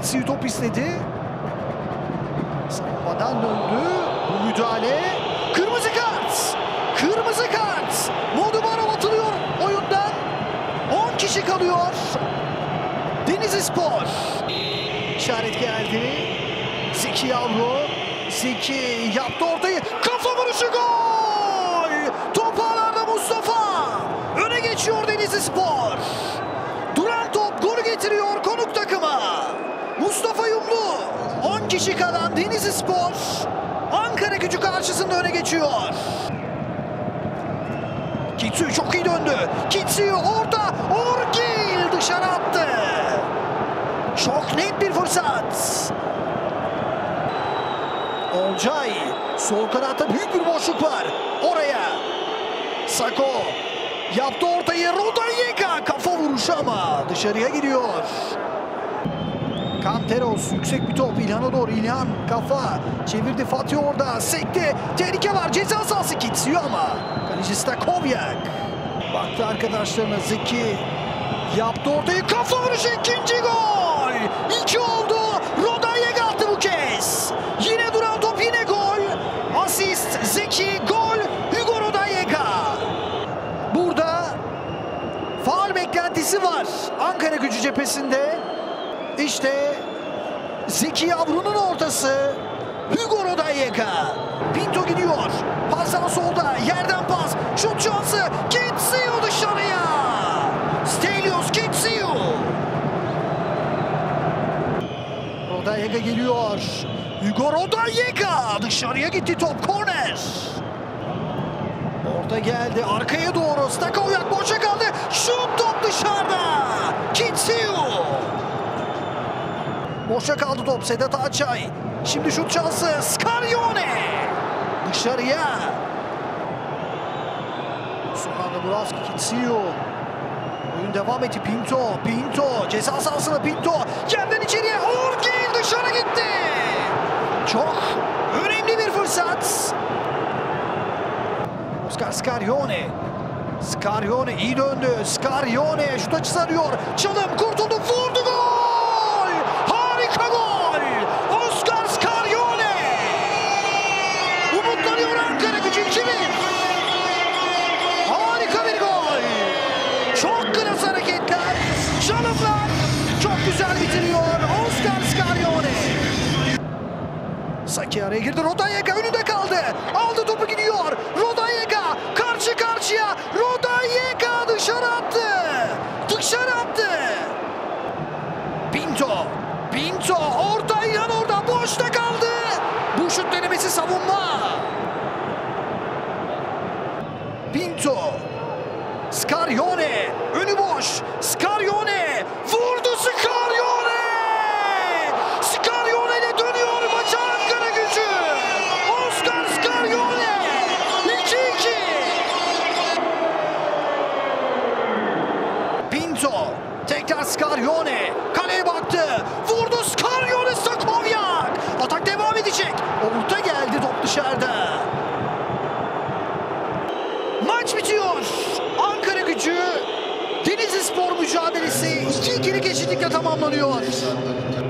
Kitsi'yi top istedi. Savunmadan döndü. Bu müdahale. Kırmızı kart. Kırmızı kart. Modumarov atılıyor oyundan. 10 kişi kalıyor. Denizlispor. İşaret geldi. Zeki Yavru. Zeki yaptı ortayı. Kafa vuruşu, gol! Top ağlarda Mustafa. Öne geçiyor Denizlispor. Duran top golü getiriyor konuk takıma. Mustafa Yumlu. 10 kişi kalan Denizlispor Ankaragücü karşısında öne geçiyor. Kitsu çok iyi döndü. Kitsu orta. Orgil dışarı attı. Çok net bir fırsat. Olcay. Sol kanatta büyük bir boşluk var. Oraya. Sako. Yaptı ortayı. Rodallega. Kafa vuruşu ama dışarıya gidiyor. Kanteros. Yüksek bir top. İlhan'a doğru. İlhan kafa. Çevirdi Fatih orada. Sekti. Tehlike var. Ceza sahası Kitsiyor ama. Kaleci Stakovyak. Baktı arkadaşlarına. Zeki. Yaptı ortayı. Kafa vuruşu. İkinci gol. 2 oldu. Rodallega attı bu kez. Yine duran top. Yine gol. Asist. Zeki. Gol. Hugo Rodallega. Burada faul beklentisi var Ankaragücü cephesinde. İşte Zeki Yavru'nun ortası. Hugo Rodallega. Pinto gidiyor. Pasdan solda. Yerden pas. Şut şansı. Kitsiu dışarıya. Stelios Kitsiu. Rodallega geliyor. Hugo Rodallega. Dışarıya gitti top. Korner. Orta geldi. Arkaya doğru. Stakovyak boşa kaldı. Şut, top dışarıda. Kitsiu. Boşa kaldı top. Sedat Ağaçay. Şimdi şut şansı. Scaglione. Dışarıya. Sonra Buravski. Kitsiu. Oyun devam etti. Pinto. Pinto. Ceza sahasına Pinto. Yerden içeriye. Orgil dışarı gitti. Çok önemli bir fırsat. Oscar Scaglione. Scaglione iyi döndü. Scaglione şut açısı arıyor. Çalım kurtuldu. Vurdu, gol! Harika gol! Oscar Scaglione! Umutlanıyor Ankaragücü 2-1. Harika bir gol! Çok klas hareketler. Çalımlar. Çok güzel bitiriyor Oscar Scaglione. Saki araya girdi. Rodallega önünde kaldı. Aldı topu, gidiyor. Rodallega karşı karşıya. Rodallega dışarı attı. Dışarı attı. Pinto. Pinto orta, İlhan orada. Boşta kaldı. Bu şut denemesi savunma. Pinto. Scaglione. Önü boş. Scaglione. Vurdu Scaglione. Scaglione ile dönüyor maça Ankaragücü. Oscar Scaglione. 2-2. Pinto. Tekrar Scaglione. Kaleye baktı. Vurdu Scaglione. Stakovyak. Atak devam edecek. Orta geldi, top dışarıda. Maç bitiyor. Ankaragücü Denizlispor mücadelesi 2-2'lik eşitlikle tamamlanıyor.